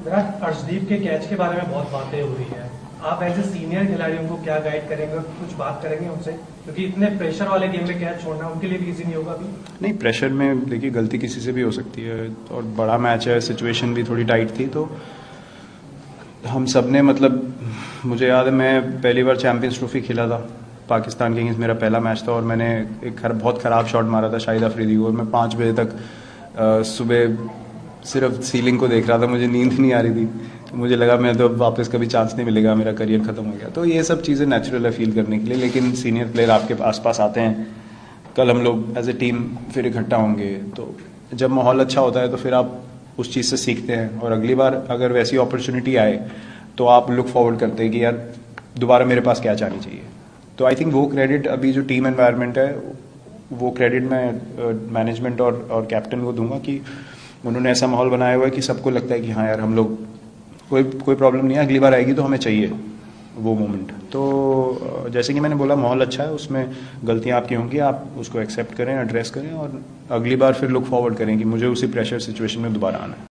विराट, अर्शदीप के कैच के बारे में बहुत बातें हो रही है। आप एज ए सीनियर खिलाड़ियों को क्या गाइड करेंगे और कुछ बात करेंगे उनसे, क्योंकि इतने प्रेशर वाले गेम में कैच छोड़ना उनके लिए भी इजी नहीं होगा अभी। नहीं, प्रेशर में देखिए गलती किसी से भी हो सकती है और बड़ा मैच है, सिचुएशन भी थोड़ी टाइट थी, तो हम सब ने मतलब मुझे याद है मैं पहली बार चैंपियंस ट्रॉफी खेला था पाकिस्तान के अगेंस्ट, मेरा पहला मैच था और मैंने एक बहुत ख़राब शॉट मारा था शाहिद अफरीदी को और मैं 5 बजे तक सुबह सिर्फ सीलिंग को देख रहा था, मुझे नींद नहीं आ रही थी, तो मुझे लगा मैं तो वापस कभी चांस नहीं मिलेगा, मेरा करियर ख़त्म हो गया। तो ये सब चीज़ें नेचुरल है फील करने के लिए, लेकिन सीनियर प्लेयर आपके आसपास आते हैं, कल हम लोग एज ए टीम फिर इकट्ठा होंगे, तो जब माहौल अच्छा होता है तो फिर आप उस चीज़ से सीखते हैं और अगली बार अगर वैसी अपॉर्चुनिटी आए तो आप लुक फॉरवर्ड करते हैं कि यार दोबारा मेरे पास कैच आनी चाहिए। तो आई थिंक वो क्रेडिट अभी जो टीम एनवायरनमेंट है वो क्रेडिट मैं मैनेजमेंट और कैप्टन को दूंगा कि उन्होंने ऐसा माहौल बनाया हुआ है कि सबको लगता है कि हाँ यार हम लोग कोई प्रॉब्लम नहीं है, अगली बार आएगी तो हमें चाहिए वो मोमेंट। तो जैसे कि मैंने बोला माहौल अच्छा है, उसमें गलतियां आपकी होंगी, आप उसको एक्सेप्ट करें, एड्रेस करें और अगली बार फिर लुक फॉरवर्ड करें कि मुझे उसी प्रेशर सिचुएशन में दोबारा आना है।